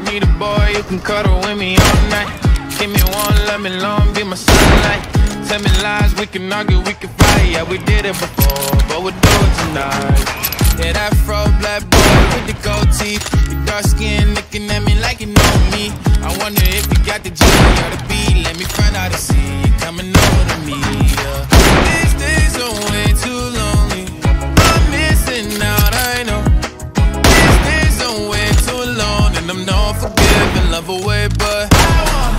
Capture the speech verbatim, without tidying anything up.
need a boy who can cuddle with me all night. Give me one, let me long, be my sunlight. Tell me lies, we can argue, we can fight. Yeah, we did it before, but we'll do it tonight. Yeah, that fro black boy with the gold teeth, your dark skin looking at me like you know me. I wonder if you got the G or the B. Let me find out and see you coming over to me. Yeah. These days are way too lonely. I'm missing out, I know. These days are way too long, and I'm not forgiving, love away, but I want